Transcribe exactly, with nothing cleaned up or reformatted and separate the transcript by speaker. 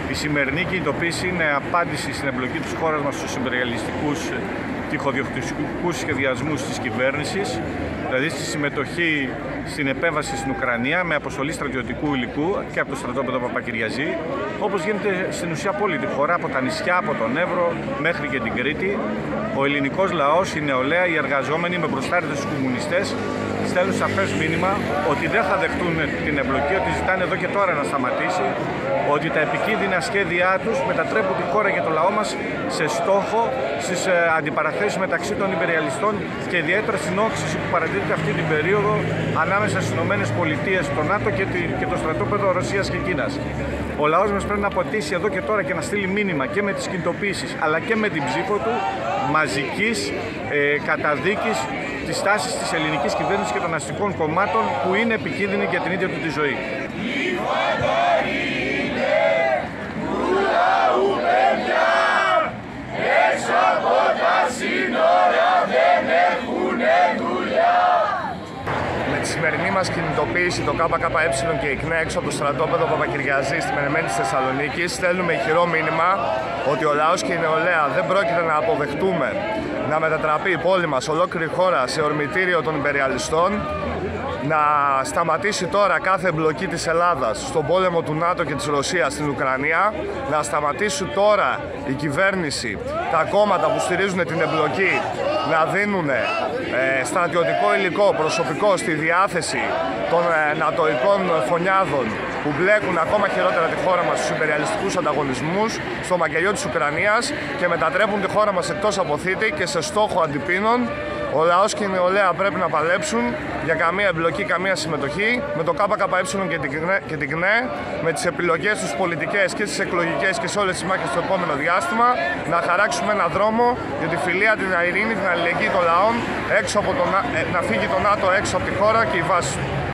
Speaker 1: Η σημερινή κινητοποίηση είναι απάντηση στην εμπλοκή της χώρας μας στους υπεριαλιστικούς τυχοδιοκτητικούς σχεδιασμούς της κυβέρνησης, δηλαδή στη συμμετοχή στην επέμβαση στην Ουκρανία με αποστολή στρατιωτικού υλικού και από το στρατόπεδο Παπακυριαζή, όπως γίνεται στην ουσία από όλη τη χώρα, από τα νησιά, από τον Εύρο μέχρι και την Κρήτη. Ο ελληνικός λαός, η νεολαία, οι εργαζόμενοι με μπροστάριδες τους κομμουνιστές στέλνουν σαφές μήνυμα ότι δεν θα δεχτούν την εμπλοκή, ότι ζητάνε εδώ και τώρα να σταματήσει, ότι τα επικίνδυνα σχέδιά τους μετατρέπουν τη χώρα και το λαό μας σε στόχο στις αντιπαραθέσεις μεταξύ των υπεριαλιστών και ιδιαίτερα στην όξυση που παρατηρείται αυτή την περίοδο ανάμεσα στις ΗΠΑ, το ΝΑΤΟ και το στρατόπεδο Ρωσίας και Κίνας. Ο λαός μας πρέπει να αποτίσει εδώ και τώρα και να στείλει μήνυμα και με τις κινητοποίησεις αλλά και με την ψήφο του μαζικής ε, καταδίκης της τάσης της ελληνικής κυβέρνησης και των αστικών κομμάτων που είναι επικίνδυνη για την ίδια του τη ζωή.
Speaker 2: Με τη σημερινή μας κινητοποίηση, το ΚΚΕ και η ΚΝΕ έξω από το στρατόπεδο Παπακυριαζή στη μενεμένη της Θεσσαλονίκης, στέλνουμε ηχηρό μήνυμα ότι ο λαός και η νεολαία δεν πρόκειται να αποδεχτούμε να μετατραπεί η πόλη μας, ολόκληρη χώρα, σε ορμητήριο των υπεριαλιστών, να σταματήσει τώρα κάθε εμπλοκή της Ελλάδας στον πόλεμο του ΝΑΤΟ και της Ρωσίας στην Ουκρανία, να σταματήσουν τώρα η κυβέρνηση, τα κόμματα που στηρίζουν την εμπλοκή να δίνουν ε, στρατιωτικό υλικό, προσωπικό στη διάθεση των ε, νατοικών φωνιάδων που μπλέκουν ακόμα χειρότερα τη χώρα μας στους υπεριαλιστικούς ανταγωνισμούς, στο μακελιό της Ουκρανίας και μετατρέπουν τη χώρα μας εκτός από θήτη και σε στόχο αντιπίνων. Ο λαός και η νεολαία πρέπει να παλέψουν για καμία εμπλοκή, καμία συμμετοχή με το ΚΚΕ και την ΚΝΕ, με τις επιλογές τους πολιτικές και τις εκλογικές και σε όλες τις μάχες στο επόμενο διάστημα, να χαράξουμε έναν δρόμο για τη φιλία, την ειρήνη, την αλληλεγγύη των λαών, έξω από το, να φύγει το ΝΑΤΟ έξω από τη χώρα και η βάση του.